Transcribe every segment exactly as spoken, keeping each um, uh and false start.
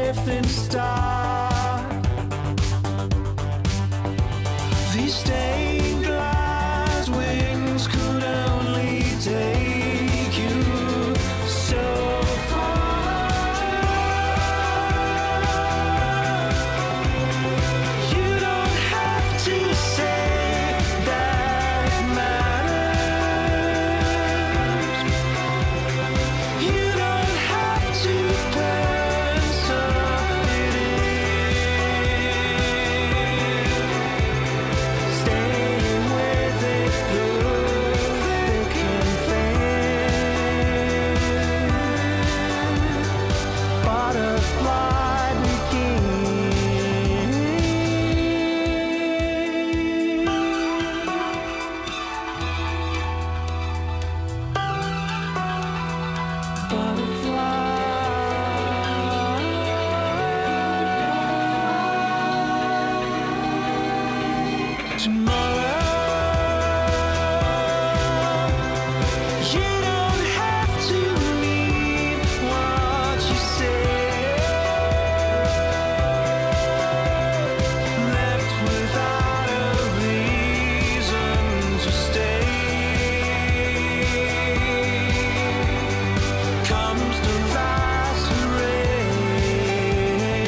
drifting star. These stained glass wings could only take you so far. You don't have to say that matters. You don't have to pencil it in. Staying with it through thick and thin. Butterfly begin. Butterfly. Tomorrow, you don't have to mean what you say. Left without a reason to stay. Comes the last ray.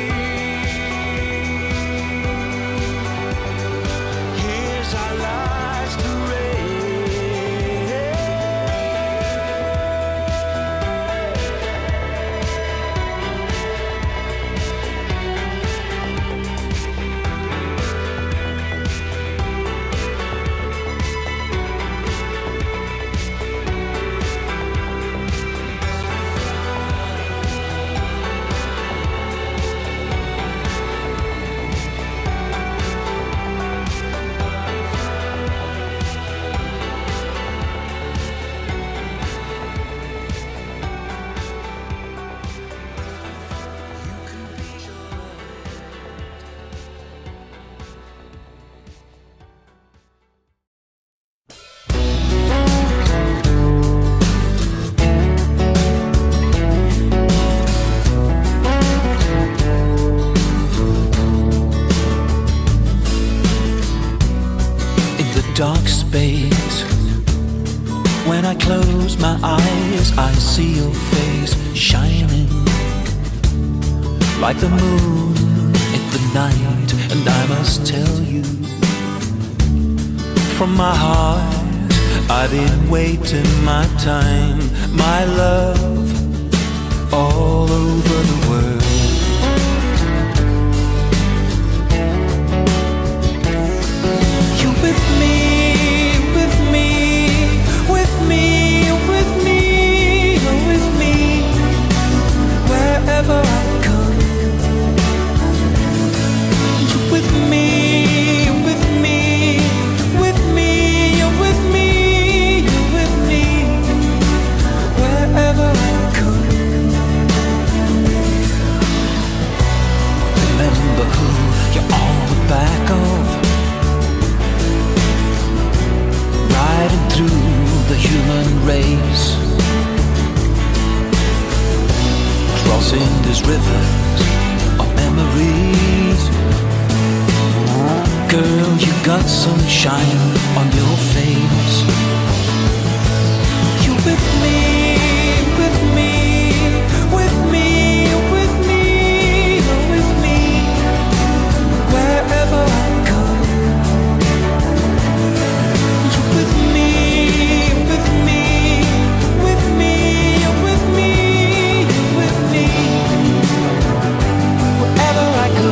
Here's our last ray. In the dark space, when I close my eyes, I see your face shining like the moon in the night. And I must tell you, from my heart, I've been waiting my time, my love, all over the world. You with me, with me, with me, with me, with me, wherever I go. You with me, with me, with me, you're with me, you're with me, wherever I go. Remember who you're on the back of, riding through the human race, crossing these rivers of memories. Girl, you got sunshine on your face. You with me, with me, with me, with me, with me, wherever I go. You with me, with me, with me, you're with me, you're with me, wherever I go.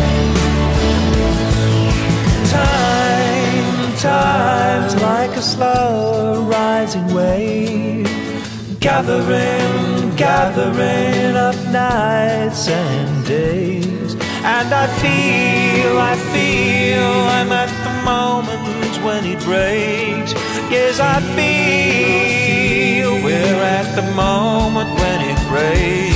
Time, time's like a slow rising wave, gathering, gathering up nights and days. And I feel, I feel I'm at the moment when it breaks. Yes, I feel we're at the moment when it breaks.